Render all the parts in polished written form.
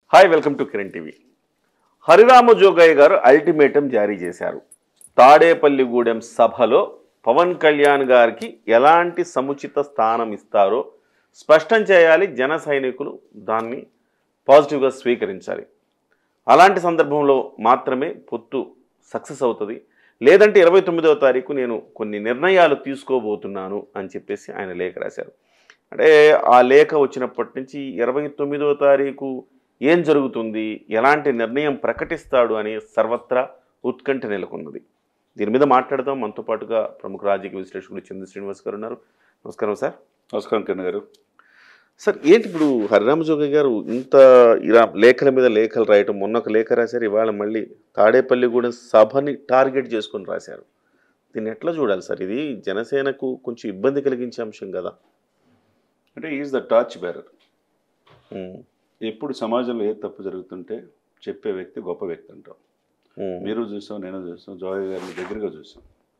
Hi welcome to Kiran TV. Harirama Jogaiah garu ultimatum జారీ చేశారు. తాడేపల్లిగూడెం సభలో పవన్ కళ్యాణ్ గారికి ఎలాంటి సముచిత స్థానం ఇస్తారో స్పష్టం చేయాలి. జన సైనికులు దాన్ని పాజిటివ్గా స్వీకరించాలి. అలాంటి సందర్భంలో మాత్రమే పొత్తు సక్సెస్ అవుతుంది. లేదంటే 29వ తారీఖు నేను కొన్ని నిర్ణయాలు తీసుకోబోతున్నాను అని చెప్పేసి ఆయన లేఖ రాశారు. అంటే ఆ లేఖ వచ్చినప్పటి నుంచి 29వ తారీఖు ఏం జరుగుతుంది, ఎలాంటి నిర్ణయం ప్రకటిస్తాడు అని సర్వత్రా ఉత్కంఠ నెలకొన్నది. దీని మీద మాట్లాడదాం. మనతో పాటుగా ప్రముఖ రాజకీయ విశ్లేషకుడు చంద్ర శ్రీనివాస్ గారు ఉన్నారు. నమస్కారం సార్. నమస్కారం కిరణ్ గారు. సార్, ఏంటి ఇప్పుడు హరిరామ జోగయ్య గారు ఇంత ఇలా లేఖల మీద లేఖలు రాయటం, మొన్న ఒక లేఖ రాశారు, ఇవాళ మళ్ళీ తాడేపల్లిగూడెం సభని టార్గెట్ చేసుకొని రాశారు. దీన్ని ఎట్లా చూడాలి సార్? ఇది జనసేనకు కొంచెం ఇబ్బంది కలిగించే అంశం కదా. అంటే ఈజ్ ద టార్చ్ బేరర్. ఎప్పుడు సమాజంలో ఏ తప్పు జరుగుతుంటే చెప్పే వ్యక్తి గొప్ప వ్యక్తి అంటాం. మీరు చూసాం, నేను చూసాం, జోగయ్య గారిని దగ్గరగా చూసాం.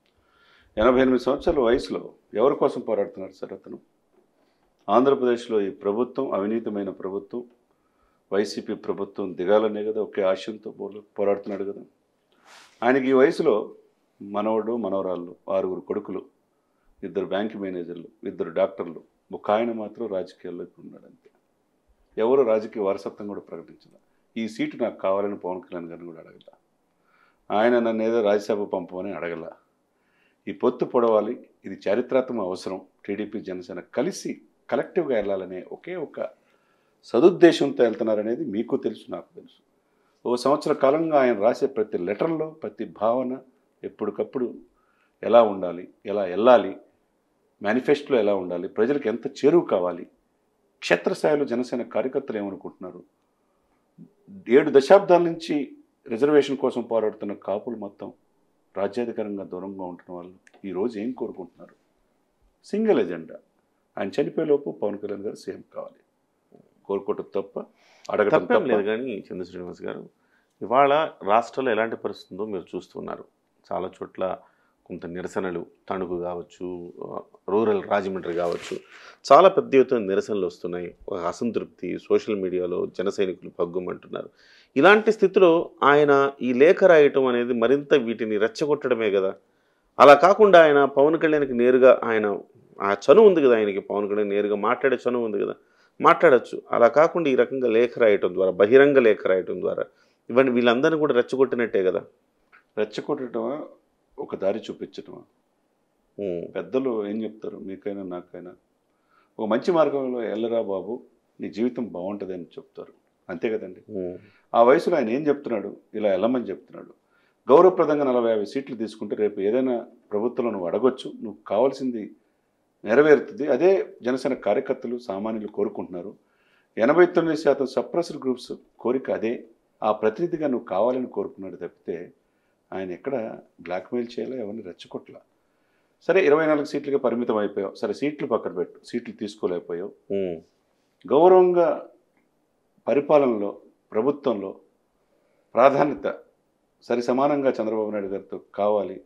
88 సంవత్సరాల వయసులో ఎవరి కోసం పోరాడుతున్నారు సార్ అతను? ఆంధ్రప్రదేశ్లో ఈ ప్రభుత్వం అవినీతిమైన ప్రభుత్వం, వైసీపీ ప్రభుత్వం దిగాలనే కదా ఒకే ఆశయంతో పోరాడుతున్నాడు కదా. ఆయనకి ఈ వయసులో మనవడు మనవరాళ్ళు, 6 కొడుకులు, 2 బ్యాంక్ మేనేజర్లు, 2 డాక్టర్లు, ఒక ఆయన మాత్రం రాజకీయాల్లో ఇప్పుడు ఉన్నాడు. అంతే. ఎవరు రాజకీయ వారసత్వం కూడా ప్రకటించాల. ఈ సీటు నాకు కావాలని పవన్ కళ్యాణ్ గారిని కూడా అడగల. ఆయన నన్ను ఏదో రాజ్యసభ పంపమని అడగల. ఈ పొత్తు పొడవాలి, ఇది చారిత్రాత్మక అవసరం. టీడీపీ జనసేన కలిసి కలెక్టివ్గా వెళ్ళాలనే ఒకే ఒక సదుద్దేశంతో వెళ్తున్నారనేది మీకు తెలుసు, నాకు తెలుసు. 1 సంవత్సర కాలంగా ఆయన రాసే ప్రతి లెటర్లో ప్రతి భావన ఎప్పటికప్పుడు ఎలా ఉండాలి, ఎలా వెళ్ళాలి, మేనిఫెస్టోలో ఎలా ఉండాలి, ప్రజలకు ఎంత చేరువు కావాలి, క్షేత్రస్థాయిలో జనసేన కార్యకర్తలు ఏమనుకుంటున్నారు, 7 దశాబ్దాల నుంచి రిజర్వేషన్ కోసం పోరాడుతున్న కాపులు మొత్తం రాజ్యాధికారంగా దూరంగా ఉంటున్న వాళ్ళు ఈరోజు ఏం కోరుకుంటున్నారు? Single agenda. ఆయన చనిపోయేలోపు పవన్ కళ్యాణ్ గారు సీఎం కావాలి. కోరుకోవటం తప్ప, అడగటం తప్పేం లేదు. కానీ చంద్ర శ్రీనివాస్ గారు, ఇవాళ రాష్ట్రంలో ఎలాంటి పరిస్థితి ఉందో మీరు చూస్తున్నారు. చాలా చోట్ల కొంత నిరసనలు, తణుకు కావచ్చు, రూరల్ రాజమండ్రి కావచ్చు, చాలా పెద్ద ఎత్తున నిరసనలు వస్తున్నాయి. ఒక అసంతృప్తి సోషల్ మీడియాలో జన సైనికులు పగ్గుమంటున్నారు. ఇలాంటి స్థితిలో ఆయన ఈ లేఖ రాయటం అనేది మరింత వీటిని రెచ్చగొట్టడమే కదా. అలా కాకుండా ఆయన పవన్ కళ్యాణ్కి నేరుగా, ఆయన ఆ చనువు ఉంది కదా, ఆయనకి పవన్ కళ్యాణ్ నేరుగా మాట్లాడే చనువు ఉంది కదా, మాట్లాడచ్చు. అలా కాకుండా ఈ రకంగా లేఖ రాయటం ద్వారా, బహిరంగ లేఖ రాయటం ద్వారా ఇవన్నీ వీళ్ళందరినీ కూడా రెచ్చగొట్టినట్టే కదా. రెచ్చగొట్టడమా, ఒక దారి చూపించటమా? పెద్దలు ఏం చెప్తారు, మీకైనా నాకైనా? ఒక మంచి మార్గంలో వెళ్ళరా బాబు, నీ జీవితం బాగుంటుంది అని చెప్తారు. అంతే కదండి. ఆ వయసులో ఆయన ఏం చెప్తున్నాడు? ఇలా వెళ్ళమని చెప్తున్నాడు. గౌరవప్రదంగా 40-50 సీట్లు తీసుకుంటే రేపు ఏదైనా ప్రభుత్వంలో నువ్వు అడగొచ్చు, నువ్వు కావాల్సింది నెరవేరుతుంది. అదే జనసేన కార్యకర్తలు సామాన్యులు కోరుకుంటున్నారు. 89% సప్రెస్డ్ గ్రూప్స్ కోరిక అదే. ఆ ప్రతినిధిగా నువ్వు కావాలని కోరుకున్నాడు తప్పితే ఆయన ఎక్కడ బ్లాక్మెయిల్ చేయాలో, ఎవరిని రెచ్చగొట్టలా. సరే, 24 సీట్లుగా పరిమితం అయిపోయావు. సరే, సీట్లు పక్కన పెట్టు, సీట్లు తీసుకోలేకపోయావు. గౌరవంగా పరిపాలనలో, ప్రభుత్వంలో ప్రాధాన్యత సరి సమానంగా చంద్రబాబు నాయుడు గారితో కావాలి.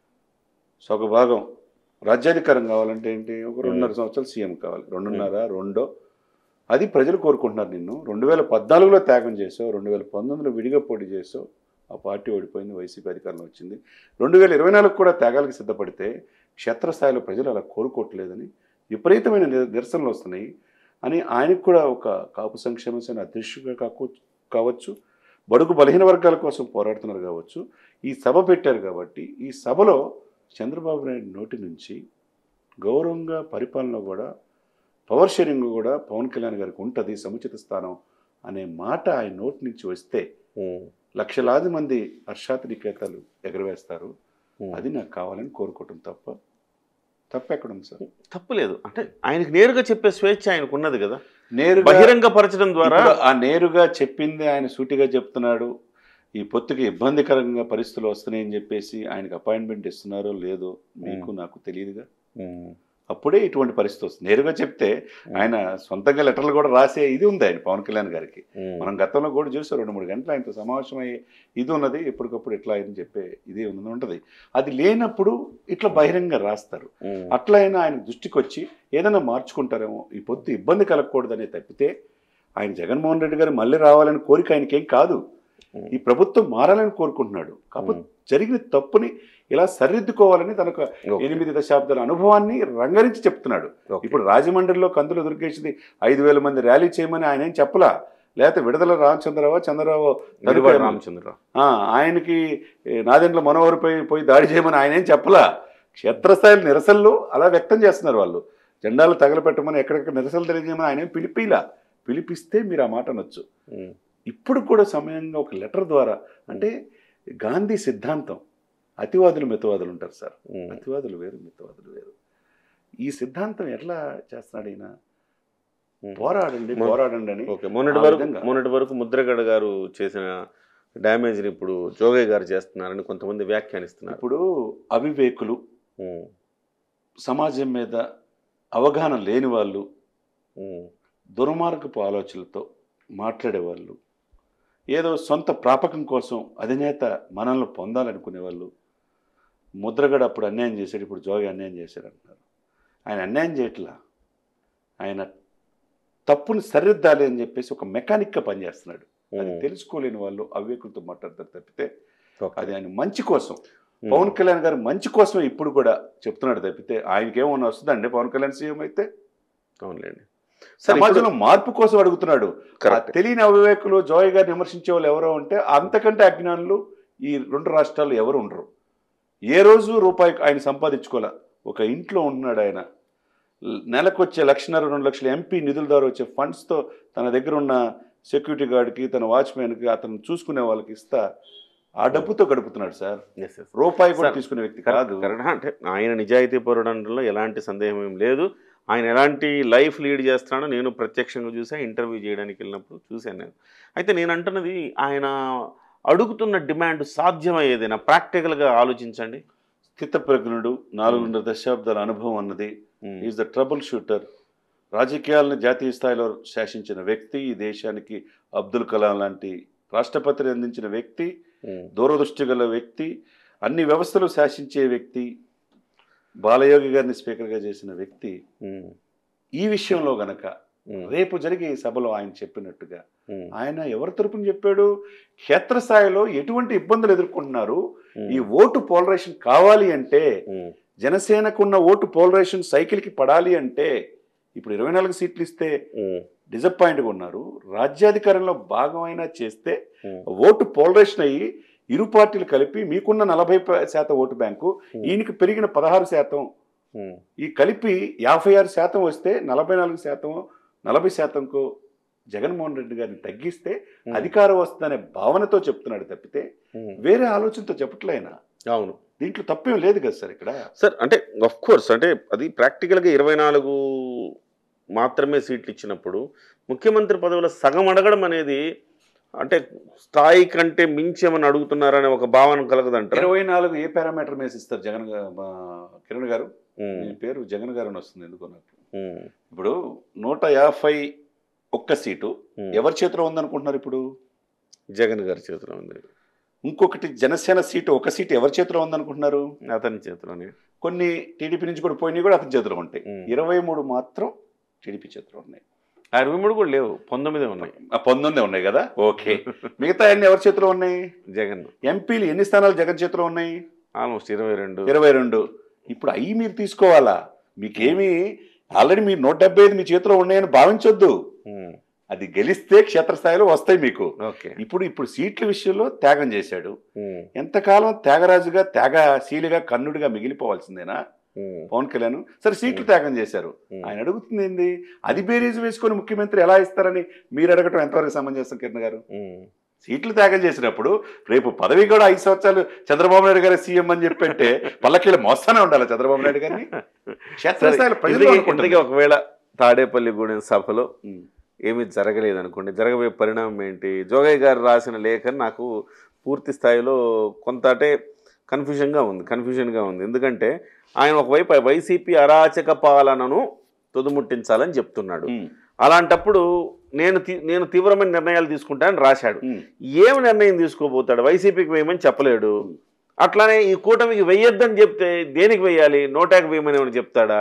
ఒక భాగం రాజ్యాధికారం కావాలంటే ఏంటి? ఒక 2.5 సంవత్సరాలు సీఎం కావాలి. 2.5 అది ప్రజలు కోరుకుంటున్నారు. నిన్ను 2014లో త్యాగం చేసావు, 2019లో విడిగా పోటీ చేసావు, ఆ పార్టీ ఓడిపోయింది, వైసీపీ అధికారంలో వచ్చింది. 2024 కూడా త్యాగాలకు సిద్ధపడితే క్షేత్రస్థాయిలో ప్రజలు అలా కోరుకోవట్లేదని విపరీతమైన నిరసనలు వస్తున్నాయి అని ఆయనకు కూడా ఒక కాపు సంక్షేమ సేన అధ్యక్షుడిగా కావచ్చు, బడుగు బలహీన వర్గాల కోసం పోరాడుతున్నారు కావచ్చు, ఈ సభ పెట్టారు. కాబట్టి ఈ సభలో చంద్రబాబు నాయుడు నోటి నుంచి గౌరవంగా పరిపాలన కూడా, పవర్ షేరింగ్ కూడా పవన్ కళ్యాణ్ గారికి ఉంటుంది, సముచిత స్థానం అనే మాట ఆయన నోటి నుంచి వస్తే లక్షలాది మంది హర్షాతి నికేతాలు ఎగరవేస్తారు. అది నాకు కావాలని కోరుకోవటం తప్పెక్కడ ఉంది సార్? తప్పు లేదు. అంటే ఆయనకు నేరుగా చెప్పే స్వేచ్ఛ ఆయనకు ఉన్నది కదా. నేరుగా బహిరంగపరచడం ద్వారా ఆ నేరుగా చెప్పింది ఆయన సూటిగా చెప్తున్నాడు. ఈ పొత్తుకి ఇబ్బందికరంగా పరిస్థితులు వస్తున్నాయని చెప్పేసి ఆయనకు అపాయింట్మెంట్ ఇస్తున్నారో లేదో మీకు నాకు తెలియదుగా. అప్పుడే ఇటువంటి పరిస్థితి వస్తుంది. నేరుగా చెప్తే ఆయన సొంతంగా లెటర్లు కూడా రాసే ఇది ఉంది ఆయన పవన్ కళ్యాణ్ గారికి. మనం గతంలో కూడా చూసాం, 2-3 గంటలు ఆయనతో సమావేశం అయ్యే ఇది ఉన్నది. ఎప్పటికప్పుడు ఎట్లా అని చెప్పే ఇది ఉంటుంది. అది లేనప్పుడు ఇట్లా బహిరంగ రాస్తారు. అట్లయినా ఆయన దృష్టికి వచ్చి ఏదైనా మార్చుకుంటారేమో, ఈ పొత్తు ఇబ్బంది కలగకూడదనే తప్పితే ఆయన జగన్మోహన్ రెడ్డి గారు మళ్ళీ రావాలని కోరిక ఆయనకేం కాదు. ఈ ప్రభుత్వం మారాలని కోరుకుంటున్నాడు. కాకపోతే జరిగిన తప్పుని ఇలా సరిదిద్దుకోవాలని తనకు 8 దశాబ్దాల అనుభవాన్ని రంగరించి చెప్తున్నాడు. ఇప్పుడు రాజమండ్రిలో కందులు దుర్గేసింది 5,000 మంది ర్యాలీ చేయమని ఆయన ఏం చెప్పలా. లేకపోతే విడుదల చంద్రరావు ఆయనకి నాదెండ్ల మనోహర్ పోయి దాడి చేయమని ఆయన ఏం చెప్పలా. క్షేత్రస్థాయి నిరసనలు అలా వ్యక్తం చేస్తున్నారు. వాళ్ళు జెండాలు తగలపెట్టమని ఎక్కడెక్కడ నిరసనలు తెలియజేయమని ఆయన పిలిపిస్తే మీరు ఆ మాట అనొచ్చు. ఇప్పుడు కూడా సమయంగా ఒక లెటర్ ద్వారా, అంటే గాంధీ సిద్ధాంతం, అతివాదులు మితవాదులు ఉంటారు సార్, అతివాదులు వేరు మితవాదులు వేరు. ఈ సిద్ధాంతం ఎట్లా చేస్తున్నాడు ఈయన? పోరాడండి అని. మొన్నటి వరకు ముద్రగడ గారు చేసిన డ్యామేజ్ని ఇప్పుడు జోగయ్య గారు చేస్తున్నారని కొంతమంది వ్యాఖ్యానిస్తున్నారు. ఇప్పుడు అవివేకులు, సమాజం మీద అవగాహన లేని వాళ్ళు, దుర్మార్గపు ఆలోచనలతో మాట్లాడేవాళ్ళు, ఏదో సొంత ప్రాపకం కోసం అధినేత మనల్ని పొందాలనుకునే వాళ్ళు, ముద్రగడ అప్పుడు అన్యాయం చేశాడు, ఇప్పుడు జోగి అన్యాయం చేశాడు అంటున్నారు. ఆయన అన్యాయం చేయట్లా, ఆయన తప్పుని సరిదిద్దాలి అని చెప్పేసి ఒక మెకానిక్గా పనిచేస్తున్నాడు. అది తెలుసుకోలేని వాళ్ళు అవివేకులతో మాట్లాడతారు తప్పితే అది ఆయన మంచి కోసం, పవన్ కళ్యాణ్ గారు మంచి కోసమే ఇప్పుడు కూడా చెప్తున్నాడు తప్పితే ఆయనకేమన్నా వస్తుందండి పవన్ కళ్యాణ్ సీఎం అయితే? అవునులేండి. సమాజంలో మార్పు కోసం అడుగుతున్నాడు. తెలియని అవివేకులు జోయ్ గారిని విమర్శించే వాళ్ళు ఎవరో ఉంటే అంతకంటే అజ్ఞానులు ఈ 2 రాష్ట్రాల్లో ఎవరు ఉండరు. ఏ రోజు రూపాయి ఆయన సంపాదించుకోలే. ఒక ఇంట్లో ఉంటున్నాడు ఆయన, నెలకు వచ్చే 1,00,000 2 లక్షల ఎంపీ నిధుల ద్వారా వచ్చే ఫండ్స్తో తన దగ్గర ఉన్న సెక్యూరిటీ గార్డ్కి, తన వాచ్మెన్కి, అతను చూసుకునే వాళ్ళకి ఇస్తా ఆ డబ్బుతో గడుపుతున్నాడు సార్. రూపాయి కూడా తీసుకునే వ్యక్తి కాదు. అంటే ఆయన నిజాయితీ పరుడంలో ఎలాంటి సందేహం ఏం లేదు. ఆయన ఎలాంటి లైఫ్ లీడ్ చేస్తున్నాడో నేను ప్రత్యక్షంగా చూసా, ఇంటర్వ్యూ చేయడానికి వెళ్ళినప్పుడు చూశాను నేను. అయితే నేను అంటున్నది, ఆయన అడుగుతున్న డిమాండ్ సాధ్యమయ్యేదేనా? ప్రాక్టికల్గా ఆలోచించండి. స్థితప్రజ్ఞుడు, 4.5 దశాబ్దాల అనుభవం అన్నది, ఈజ్ ద ట్రబుల్ షూటర్, రాజకీయాలను జాతీయ స్థాయిలో శాసించిన వ్యక్తి, ఈ దేశానికి అబ్దుల్ కలాం లాంటి రాష్ట్రపతిని అందించిన వ్యక్తి, దూరదృష్టి గల వ్యక్తి, అన్ని వ్యవస్థలు శాసించే వ్యక్తి, బాలయోగి గారిని స్పీకర్గా చేసిన వ్యక్తి. ఈ విషయంలో గనక రేపు జరిగే సభలో ఆయన చెప్పినట్టుగా, ఆయన ఎవరి తరపున చెప్పాడు? క్షేత్రస్థాయిలో ఎటువంటి ఇబ్బందులు ఎదుర్కొంటున్నారు, ఈ ఓటు పోలరైజేషన్ కావాలి అంటే, జనసేనకున్న ఓటు పోలరైజేషన్ సైకిల్కి పడాలి అంటే, ఇప్పుడు 24 సీట్లు ఇస్తే డిసప్పాయింట్గా ఉన్నారు, రాజ్యాధికారంలో భాగమైనా చేస్తే ఓటు పోలరైజేషన్ అయ్యి ఇరు పార్టీలు కలిపి మీకున్న 40% ఓటు బ్యాంకు, ఈయనకి పెరిగిన 16%, ఈ కలిపి 56% వస్తే 44%, 40%కు జగన్మోహన్ రెడ్డి గారిని తగ్గిస్తే అధికారం వస్తుందనే భావనతో చెప్తున్నాడు తప్పితే వేరే ఆలోచనతో చెప్పట్లేనా? అవును, దీంట్లో తప్పేం లేదు కదా సార్ ఇక్కడ. సార్ అంటే ఆఫ్ కోర్స్, అంటే అది ప్రాక్టికల్గా 24 మాత్రమే సీట్లు ఇచ్చినప్పుడు ముఖ్యమంత్రి పదవుల సగం అడగడం అనేది, అంటే స్థాయి కంటే మించి ఏమని అడుగుతున్నారనే ఒక భావన కలగదంటారు. 24 ఏ పారామీటర్ మీద ఇస్తారు జగన్ కిరణ్ గారు? మీ పేరు జగన్ గారు అని వస్తుంది ఎందుకో నాకు. ఇప్పుడు 151 సీటు ఎవరి చేతిలో ఉందనుకుంటున్నారు? ఇప్పుడు జగన్ గారి చేతిలో ఉంది. ఇంకొకటి జనసేన సీటు, ఒక సీటు ఎవరి చేతిలో ఉందనుకుంటున్నారు? అతని చేతిలోనే. కొన్ని టీడీపీ నుంచి కూడా పోయినాయి, కూడా అతని చేతిలో ఉంటాయి. 23 మాత్రం టీడీపీ చేతిలో ఉన్నాయి. 23 కూడా లేవు, 19 ఉన్నాయి. 19 ఉన్నాయి కదా, ఓకే. మిగతా అన్ని ఎవరి చేతిలో ఉన్నాయి? జగన్. ఎంపీలు ఎన్ని స్థానాలు జగన్ చేతిలో ఉన్నాయి? ఆల్మోస్ట్ 22. 22. ఇప్పుడు అవి మీరు తీసుకోవాలా? మీకేమి ఆల్రెడీ మీరు 175 మీ చేతిలో ఉన్నాయని భావించొద్దు. అది గెలిస్తే క్షేత్రస్థాయిలో వస్తాయి మీకు. ఇప్పుడు సీట్ల విషయంలో త్యాగం చేశాడు. ఎంతకాలం త్యాగరాజుగా, త్యాగశీలిగా, కన్నుడిగా మిగిలిపోవాల్సిందేనా పవన్ కళ్యాణ్? సరే, సీట్లు త్యాగం చేశారు. ఆయన అడుగుతుంది ఏంది? అది బేరీజు వేసుకొని ముఖ్యమంత్రి ఎలా ఇస్తారని మీరు అడగటం ఎంతవరకు సమంజసం కిరణ్ గారు? సీట్లు త్యాగం చేసినప్పుడు రేపు పదవి కూడా 5 సంవత్సరాలు చంద్రబాబు నాయుడు గారి సీఎం అని చెప్పంటే పల్లకీలు మోస్తానే ఉండాలి చంద్రబాబు నాయుడు గారిని. క్షేత్రస్థాయిలో ప్రజలు ఒకవేళ తాడేపల్లిగూడెం సభలో ఏమీ జరగలేదు అనుకోండి, జరగబోయే పరిణామం ఏంటి? జోగయ్య గారు రాసిన లేఖను నాకు పూర్తి స్థాయిలో కొంత అంటే కన్ఫ్యూజన్గా ఉంది. ఎందుకంటే ఆయన ఒకవైపు వైసీపీ అరాచక పాలనను తుదుముట్టించాలని చెప్తున్నాడు. అలాంటప్పుడు నేను తీవ్రమైన నిర్ణయాలు తీసుకుంటానని రాశాడు. ఏమి నిర్ణయం తీసుకోబోతాడు? వైసీపీకి వేయమని చెప్పలేడు. అట్లానే ఈ కూటమికి వెయ్యొద్దని చెప్తే దేనికి వెయ్యాలి? 150 వేయమని ఏమైనా చెప్తాడా?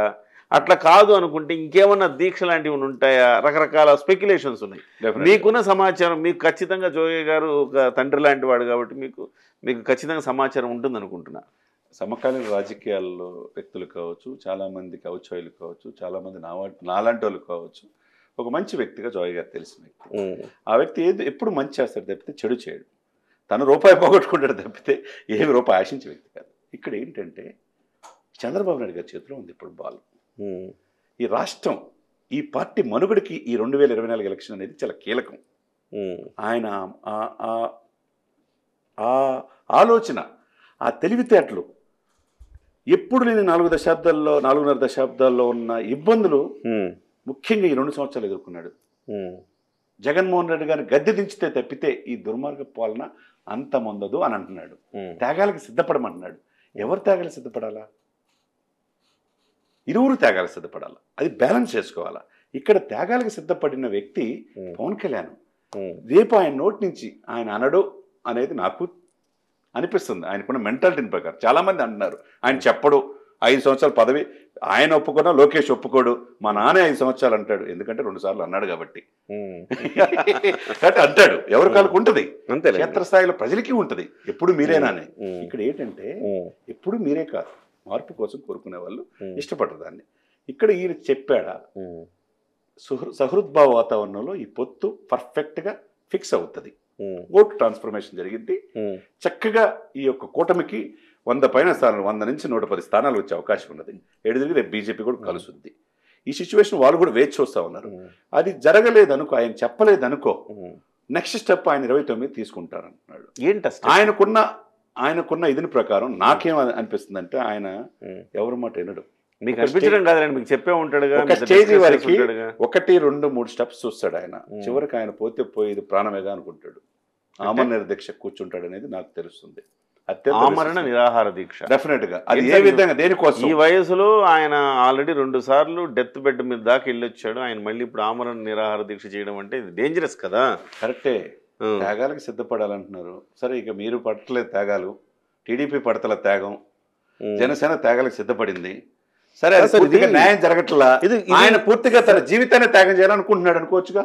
అట్లా కాదు అనుకుంటే ఇంకేమన్నా దీక్ష లాంటివి ఉంటాయా? రకరకాల స్పెక్యులేషన్స్ ఉన్నాయి. మీకున్న సమాచారం, మీకు ఖచ్చితంగా జోగయ్య గారు ఒక తండ్రి లాంటి వాడు కాబట్టి మీకు ఖచ్చితంగా సమాచారం ఉంటుంది అనుకుంటున్నా. సమకాలీన రాజకీయాల్లో వ్యక్తులు కావచ్చు, చాలామందికి ఔత్సాహికులు కావచ్చు, చాలామంది నాలాంటి వాళ్ళు కావచ్చు, ఒక మంచి వ్యక్తిగా జోగయ్య గారు తెలిసిన వ్యక్తి. ఆ వ్యక్తి ఎప్పుడు మంచి చేస్తాడు తప్పితే చెడు చేయడు. తను రూపాయి పోగొట్టుకుంటాడు తప్పితే ఏమి రూపాయి ఆశించే వ్యక్తి కాదు. ఇక్కడ ఏంటంటే చంద్రబాబు నాయుడు గారి చేతిలో ఉంది ఇప్పుడు బాల్. ఈ రాష్ట్రం, ఈ పార్టీ మనుగడికి ఈ 2024 ఎలక్షన్ అనేది చాలా కీలకం. ఆయన ఆ ఆలోచన, ఆ తెలివితేటలు ఎప్పుడు లేని 4.5 దశాబ్దాల్లో ఉన్న ఇబ్బందులు ముఖ్యంగా ఈ 2 సంవత్సరాలు ఎదుర్కొన్నాడు. జగన్మోహన్ రెడ్డి గారిని గద్దె దించితే తప్పితే ఈ దుర్మార్గ పాలన అంతమొందదు అని అంటున్నాడు. త్యాగాలకు సిద్ధపడమంటున్నాడు. ఎవరు త్యాగాలకు సిద్ధపడాలా? ఇరువురు త్యాగాలకు సిద్ధపడాలా. అది బ్యాలెన్స్ చేసుకోవాలా. ఇక్కడ త్యాగాలకు సిద్ధపడిన వ్యక్తి పవన్ కళ్యాణ్. రేపు ఆయన నోటి నుంచి ఆయన అనడు అనేది నాకు అనిపిస్తుంది. ఆయనకున్న మెంటాలిటీని ప్రకారం. చాలామంది అంటున్నారు ఆయన చెప్పడు, 5 సంవత్సరాల పదవి ఆయన ఒప్పుకున్నా లోకేష్ ఒప్పుకోడు, మా నాన్న 5 సంవత్సరాలు అంటాడు. ఎందుకంటే 2 సార్లు అన్నాడు కాబట్టి అంటాడు. ఎవరి కాళ్ళకు ఉంటుంది, క్షేత్రస్థాయిలో ప్రజలకి ఉంటుంది. ఎప్పుడు మీరేనానే. ఇక్కడ ఏంటంటే ఎప్పుడు మీరే కాదు, మార్పు కోసం కోరుకునే వాళ్ళు ఇష్టపడరు దాన్ని. ఇక్కడ ఈయన చెప్పాడా? సహృద్భావ వాతావరణంలో ఈ పొత్తు పర్ఫెక్ట్గా ఫిక్స్ అవుతుంది. ఓటు ట్రాన్స్ఫర్మేషన్ జరిగింది. చక్కగా ఈ యొక్క కూటమికి 100 పైన స్థానాలు, 100 నుంచి 110 స్థానాలు వచ్చే అవకాశం ఉన్నది. ఏడుదిరిగి రేపు బీజేపీ కూడా కలుస్తుంది. ఈ సిచ్యువేషన్ వాళ్ళు కూడా వేచి చూస్తూ ఉన్నారు. అది జరగలేదనుకో, ఆయన చెప్పలేదనుకో, నెక్స్ట్ స్టెప్ ఆయన 29 తీసుకుంటారంటున్నాడు. ఆయనకున్న ఇదిని ప్రకారం నాకేం అనిపిస్తుంది అంటే ఆయన ఎవరి మాట వినడు. మీకు అనిపించడం కాదండి, మీకు చెప్పే ఉంటాడు. ఒక స్టేజ్ వరకు 1, 2, 3 స్టెప్స్ చూస్తాడు ఆయన. చివరికి ఆయన పోయేది ప్రాణమేగా అనుకుంటాడు. ఆమరణ దీక్ష కూర్చుంటాడు అనేది నాకు తెలుస్తుంది. ఆమరణ నిరాహార దీక్ష డెఫినెట్ గా. అది ఏ విధంగా, దేనికోసం? ఈ వయసులో ఆయన ఆల్రెడీ 2 సార్లు డెత్ బెడ్ మీద దాకా వెళ్ళొచ్చాడు. ఆయన మళ్ళీ ఇప్పుడు ఆమరణ నిరాహార దీక్ష చేయడం అంటే డేంజరస్ కదా. కరెక్టే. త్యాగాలకు సిద్ధపడాలంటున్నారు. సరే, ఇక మీరు పడతలేదు త్యాగాలు, టీడీపీ పడతల త్యాగం, జనసేన త్యాగాలకు సిద్ధపడింది. సరే, పూర్తిగా న్యాయం జరగట్లా. ఆయన పూర్తిగా తన జీవితాన్ని త్యాగం చేయాలనుకుంటున్నాడు అనుకోవచ్చుగా.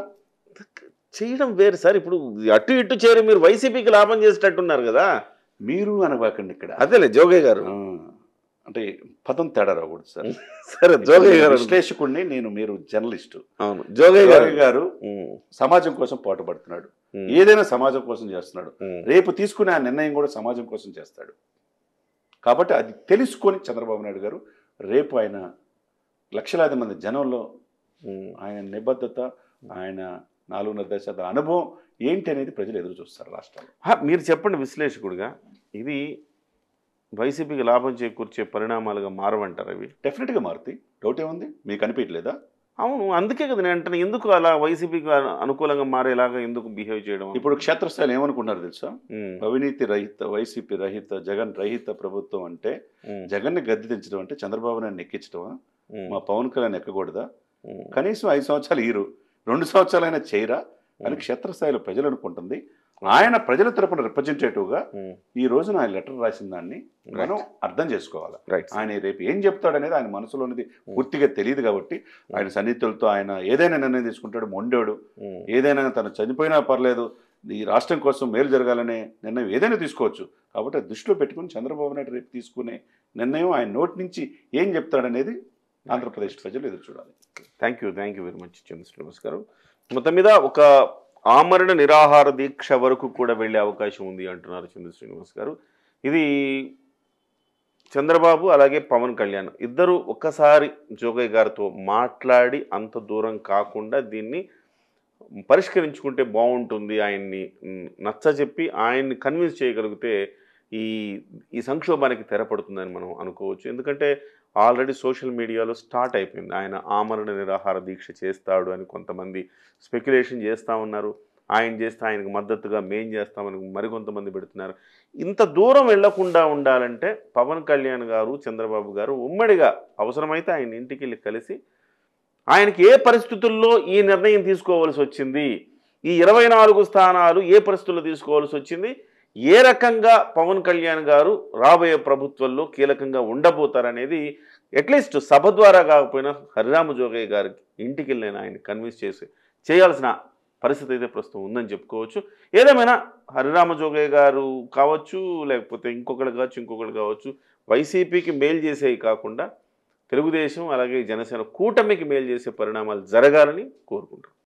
చేయడం వేరు సార్. ఇప్పుడు అటు ఇటు చేరి మీరు వైసీపీకి లాభం చేసేటట్టున్నారు కదా. మీరు అనబాకండి ఇక్కడ. అదేలే జోగయ్య గారు అంటే పదం తేడా రాకూడదు సార్. సరే, జోగయ్య గారు విశ్లేషకుడిని నేను, మీరు జర్నలిస్టు. అవును, జోగయ్య గారు సమాజం కోసం పాటుపడుతున్నాడు. ఏదైనా సమాజం కోసం చేస్తున్నాడు. రేపు తీసుకునే ఆ నిర్ణయం కూడా సమాజం కోసం చేస్తాడు. కాబట్టి అది తెలుసుకొని చంద్రబాబు నాయుడు గారు రేపు ఆయన లక్షలాది మంది జనంలో ఆయన నిబద్ధత, ఆయన 4.5 అనుభవం ఏంటి అనేది ప్రజలు ఎదురు చూస్తారు రాష్ట్రాల్లో. మీరు చెప్పండి విశ్లేషకుడిగా, ఇది వైసీపీకి లాభం చేకూర్చే పరిణామాలుగా మారవంటారు? అవి డెఫినెట్గా మారుతాయి. డౌట్ ఏముంది? మీకు అనిపించలేదా? అవును, అందుకే కదా నేను అంటే, ఎందుకు అలా వైసీపీకి అనుకూలంగా మారేలాగా ఎందుకు బిహేవ్ చేయడం? ఇప్పుడు క్షేత్రస్థాయిలో ఏమనుకున్నారు తెలుసా? అవినీతి రహిత, వైసీపీ రహిత, జగన్ రహిత ప్రభుత్వం అంటే జగన్ని గద్దె దించడం అంటే చంద్రబాబు నాయుడు ఎక్కించడమా? మా పవన్ కళ్యాణ్ ఎక్కకూడదా? కనీసం 5 సంవత్సరాలు 2 సంవత్సరాలైనా చేయరా అని క్షేత్రస్థాయిలో ప్రజలు అనుకుంటుంది. ఆయన ప్రజల తరపున రిప్రజెంటేటివ్గా ఈ రోజున ఆయన లెటర్ రాసిన దాన్ని మనం అర్థం చేసుకోవాలి. ఆయన రేపు ఏం చెప్తాడనేది ఆయన మనసులోనిది పూర్తిగా తెలియదు కాబట్టి ఆయన సన్నిహితులతో ఆయన ఏదైనా నిర్ణయం తీసుకుంటాడు. మొండోడు, ఏదైనా తను చనిపోయినా పర్లేదు, ఈ రాష్ట్రం కోసం మేలు జరగాలనే నిర్ణయం ఏదైనా తీసుకోవచ్చు. కాబట్టి దృష్టిలో పెట్టుకుని చంద్రబాబు నాయుడు రేపు తీసుకునే నిర్ణయం ఆయన నోటి నుంచి ఏం చెప్తాడనేది ఆంధ్రప్రదేశ్ ప్రజలు ఎదురు చూడాలి. థ్యాంక్ యూ వెరీ మచ్ చంద్ర శ్రీనివాస్ గారు. మొత్తం మీద ఒక ఆమరణ నిరాహార దీక్ష వరకు కూడా వెళ్ళే అవకాశం ఉంది అంటున్నారు చంద్ర శ్రీనివాస్ గారు. ఇది చంద్రబాబు అలాగే పవన్ కళ్యాణ్ ఇద్దరు ఒక్కసారి జోగయ్య గారితో మాట్లాడి అంత దూరం కాకుండా దీన్ని పరిష్కరించుకుంటే బాగుంటుంది, ఆయన్ని నచ్చజెప్పి ఆయన్ని కన్విన్స్ చేయగలిగితే ఈ సంక్షోభానికి తెరపడుతుందని మనం అనుకోవచ్చు. ఎందుకంటే ఆల్రెడీ సోషల్ మీడియాలో స్టార్ట్ అయిపోయింది, ఆయన ఆమరణ నిరాహార దీక్ష చేస్తాడు అని కొంతమంది స్పెక్యులేషన్ చేస్తూ ఉన్నారు. ఆయన చేస్తే ఆయనకు మద్దతుగా మేం చేస్తామని మరికొంతమంది పెడుతున్నారు. ఇంత దూరం వెళ్లకుండా ఉండాలంటే పవన్ కళ్యాణ్ గారు, చంద్రబాబు గారు ఉమ్మడిగా అవసరమైతే ఆయన ఇంటికి వెళ్ళి కలిసి ఆయనకి ఏ పరిస్థితుల్లో ఈ నిర్ణయం తీసుకోవాల్సి వచ్చింది, ఈ 24 స్థానాలు ఏ పరిస్థితుల్లో తీసుకోవాల్సి వచ్చింది, ఏ రకంగా పవన్ కళ్యాణ్ గారు రాబోయే ప్రభుత్వంలో కీలకంగా ఉండబోతారనేది అట్లీస్ట్ సభ ద్వారా కాకపోయినా హరిరామ జోగయ్య గారికి ఇంటికి వెళ్ళి ఆయన కన్విన్స్ చేయాల్సిన పరిస్థితి అయితే ప్రస్తుతం ఉందని చెప్పుకోవచ్చు. ఏదేమైనా హరిరామ జోగయ్య గారు కావచ్చు, లేకపోతే ఇంకొకరు కావచ్చు వైసీపీకి మేలు చేసేవి కాకుండా తెలుగుదేశం అలాగే జనసేన కూటమికి మేలు చేసే పరిణామాలు జరగాలని కోరుకుంటాం.